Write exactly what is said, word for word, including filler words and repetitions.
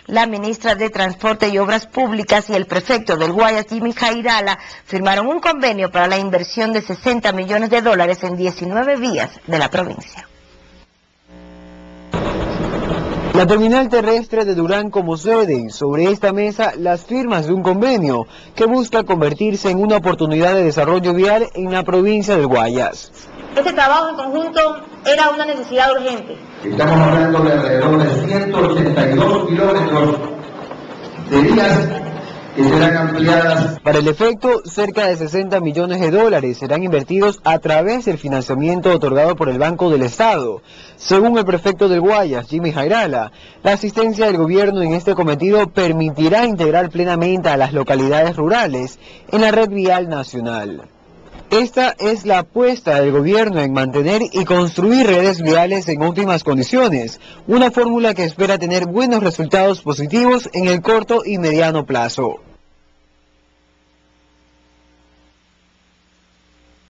La ministra de Transporte y Obras Públicas y el prefecto del Guayas, Jimmy Jairala, firmaron un convenio para la inversión de sesenta millones de dólares en diecinueve vías de la provincia. La terminal terrestre de Durán como sede, sobre esta mesa las firmas de un convenio que busca convertirse en una oportunidad de desarrollo vial en la provincia del Guayas. Este trabajo en conjunto era una necesidad urgente. Estamos hablando de alrededor de ciento ochenta y dos kilómetros de vías que serán ampliadas. Para el efecto, cerca de sesenta millones de dólares serán invertidos a través del financiamiento otorgado por el Banco del Estado. Según el prefecto del Guayas, Jimmy Jairala, la asistencia del gobierno en este cometido permitirá integrar plenamente a las localidades rurales en la red vial nacional. Esta es la apuesta del gobierno en mantener y construir redes viales en óptimas condiciones, una fórmula que espera tener buenos resultados positivos en el corto y mediano plazo.